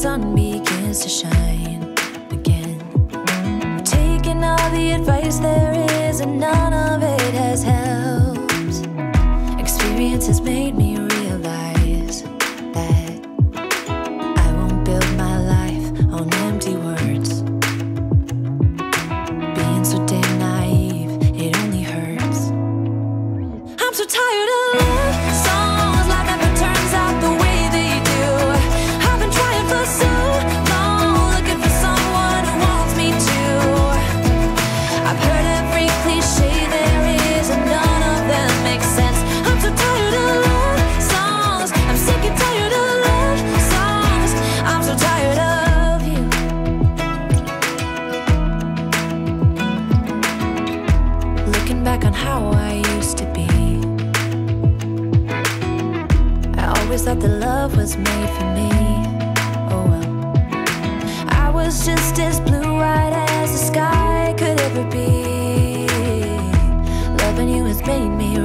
sun begins to shine again. Taking all the advice there is, and none of it has helped. Experience has made me realize that I won't build my life on empty words. Being so damn naive, it only hurts. I'm so tired of love songs, life never turns out the way they do. I've been trying for so long, looking for someone who wants me to. I've heard every cliche there is, and none of them make sense. I'm so tired of love songs, I'm sick and tired of love songs. I'm so tired of you. Looking back on how I used to be, I always thought that love was made for me. Oh well, I was just as blue-eyed as the sky could ever be. Loving you has made me